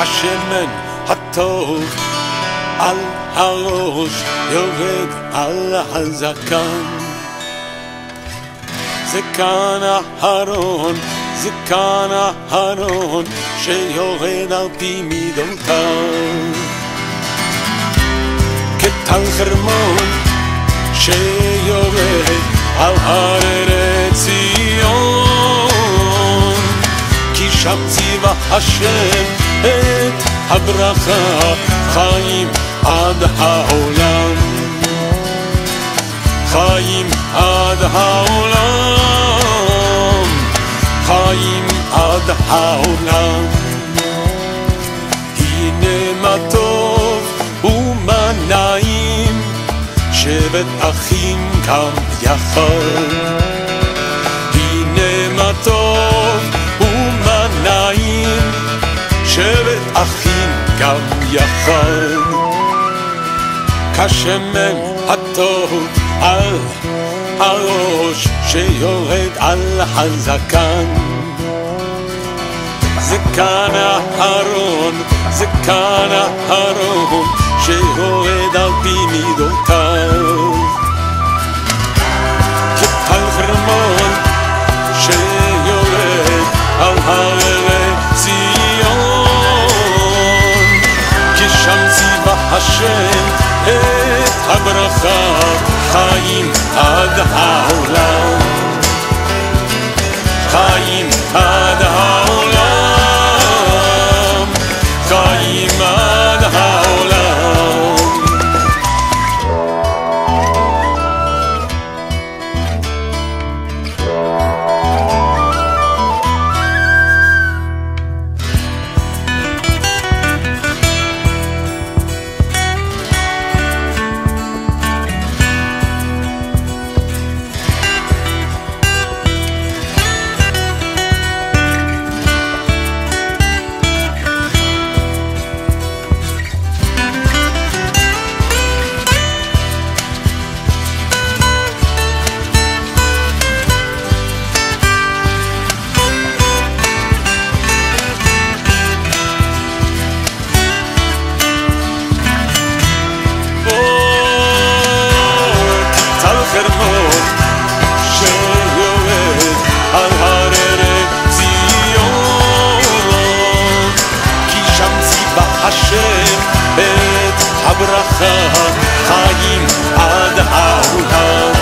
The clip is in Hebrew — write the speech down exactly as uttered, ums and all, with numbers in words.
השמן הטוב על הראש יורד על הזקן. זקן אהרון, זקן אהרון שיורד על פי מידותיו. כטל חרמון שיורד על הר ציון, כי שם ציווה השם את הברכה, חיים עד העולם, חיים עד העולם, חיים עד העולם. הנה מה טוב ומה נעים, שבת אחים גם יחד. הנה מה טוב ומה נעים, שבת אחים גם יחד. כשמן הטוב על הראש שיורד על הזקן. זקן אהרון, זקן אהרון שיורד על פי מידותיו. כטל חרמון שיורד על הר ציון, כי שם ציווה השם את הברכה, חיים עד העולם, חיים עד העולם, חיים עד העולם. חרמון שיורד על הר ציון, כי שם ציווה השם את הברכה, חיים עד העולם.